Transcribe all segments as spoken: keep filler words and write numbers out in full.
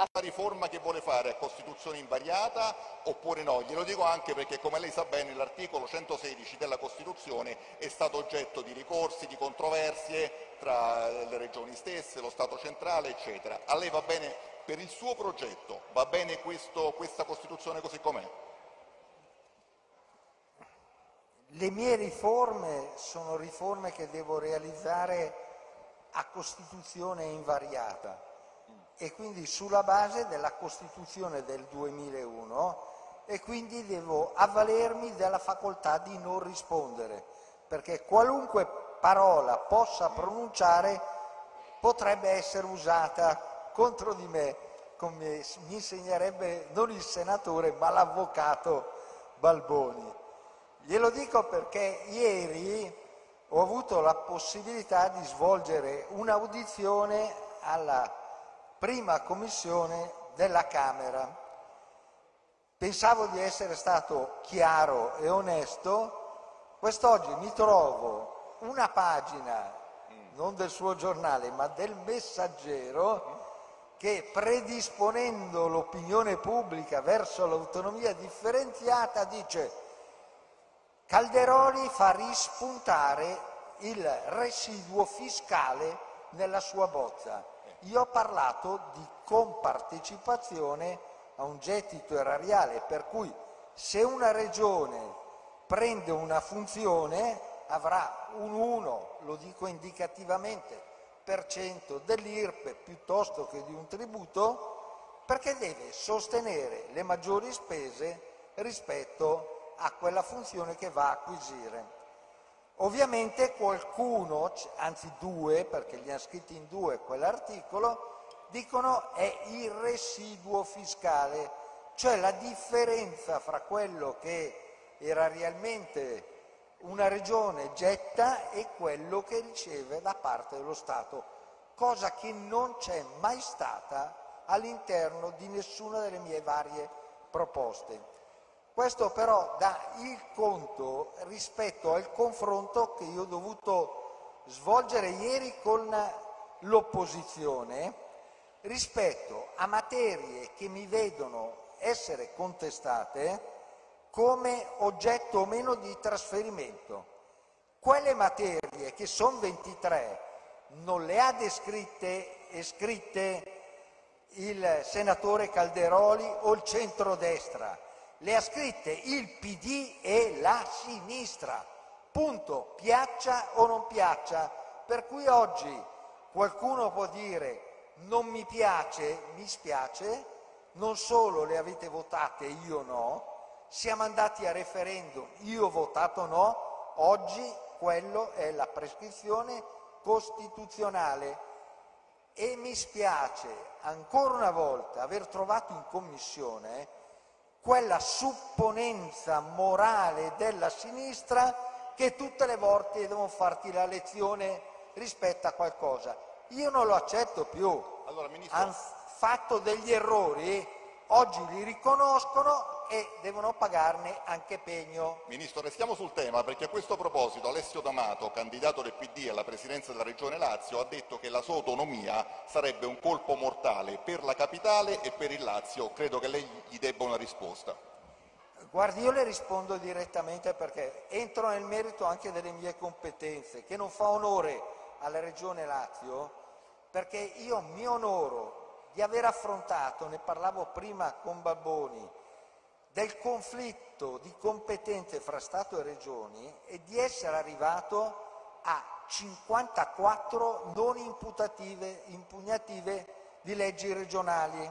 la riforma che vuole fare a Costituzione invariata oppure no? Glielo dico anche perché, come lei sa bene, l'articolo centosedici della Costituzione è stato oggetto di ricorsi, di controversie tra le regioni stesse, lo Stato centrale, eccetera. A lei va bene per il suo progetto? Va bene questo, questa Costituzione così com'è? Le mie riforme sono riforme che devo realizzare a Costituzione invariata e quindi sulla base della Costituzione del duemilauno, e quindi devo avvalermi della facoltà di non rispondere, perché qualunque parola possa pronunciare potrebbe essere usata contro di me, come mi insegnerebbe non il senatore ma l'avvocato Balboni. Glielo dico perché ieri ho avuto la possibilità di svolgere un'audizione alla prima commissione della Camera. Pensavo di essere stato chiaro e onesto, quest'oggi mi trovo una pagina, non del suo giornale, ma del Messaggero, che predisponendo l'opinione pubblica verso l'autonomia differenziata dice: Calderoli fa rispuntare il residuo fiscale nella sua bozza. Io ho parlato di compartecipazione a un gettito erariale, per cui se una regione prende una funzione avrà un uno, lo dico indicativamente, per cento dell'I R P E piuttosto che di un tributo, perché deve sostenere le maggiori spese rispetto a quella funzione che va a acquisire. Ovviamente qualcuno, anzi due, perché li hanno scritti in due quell'articolo, dicono è il residuo fiscale, cioè la differenza fra quello che erarialmente una regione getta e quello che riceve da parte dello Stato, cosa che non c'è mai stata all'interno di nessuna delle mie varie proposte. Questo però dà il conto rispetto al confronto che io ho dovuto svolgere ieri con l'opposizione rispetto a materie che mi vedono essere contestate come oggetto o meno di trasferimento. Quelle materie, che sono ventitré, non le ha descritte e scritte il senatore Calderoli o il centrodestra, le ha scritte il P D e la sinistra, punto, piaccia o non piaccia. Per cui oggi qualcuno può dire non mi piace, mi spiace, non solo le avete votate, io no, siamo andati a referendum, io ho votato no, oggi quello è la prescrizione costituzionale e mi spiace ancora una volta aver trovato in commissione quella supponenza morale della sinistra che tutte le volte devono farti la lezione rispetto a qualcosa. Io non lo accetto più. Allora, Ministro... Hanno fatto degli errori, oggi li riconoscono e devono pagarne anche pegno. Ministro, restiamo sul tema, perché a questo proposito Alessio D'Amato, candidato del P D alla presidenza della Regione Lazio, ha detto che la sua autonomia sarebbe un colpo mortale per la capitale e per il Lazio. Credo che lei gli debba una risposta. Guardi, io le rispondo direttamente perché entro nel merito anche delle mie competenze, che non fa onore alla Regione Lazio, perché io mi onoro di aver affrontato, ne parlavo prima con Balboni, del conflitto di competenze fra Stato e Regioni e di essere arrivato a cinquantaquattro non imputative, impugnative di leggi regionali.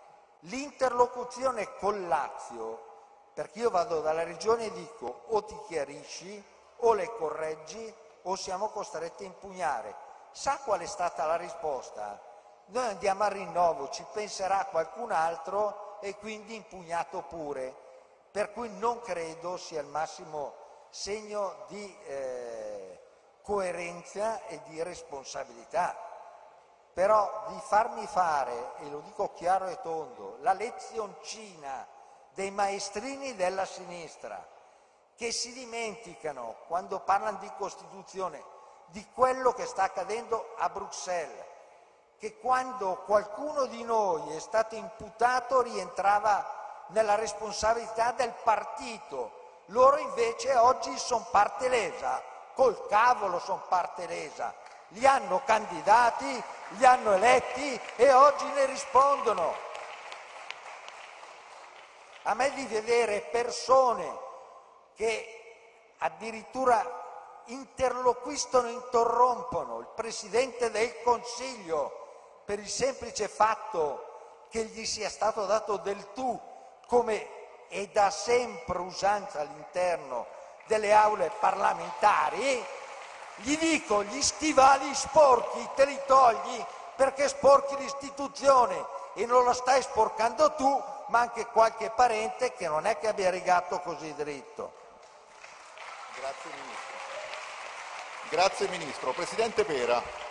L'interlocuzione col Lazio, perché io vado dalla Regione e dico o ti chiarisci o le correggi o siamo costretti a impugnare. Sa qual è stata la risposta? Noi andiamo al rinnovo, ci penserà qualcun altro e quindi impugnato pure, per cui non credo sia il massimo segno di eh, coerenza e di responsabilità. Però di farmi fare, e lo dico chiaro e tondo, la lezioncina dei maestrini della sinistra, che si dimenticano, quando parlano di Costituzione, di quello che sta accadendo a Bruxelles, che quando qualcuno di noi è stato imputato rientrava nella responsabilità del partito. Loro invece oggi sono parte lesa, col cavolo sono parte lesa. Li hanno candidati, li hanno eletti e oggi ne rispondono. A me di vedere persone che addirittura interloquiscono, interrompono il Presidente del Consiglio per il semplice fatto che gli sia stato dato del tu, come è da sempre usanza all'interno delle aule parlamentari, gli dico, gli stivali sporchi te li togli perché sporchi l'istituzione e non la stai sporcando tu, ma anche qualche parente che non è che abbia rigato così dritto. Grazie Ministro. Grazie Ministro. Presidente Pera.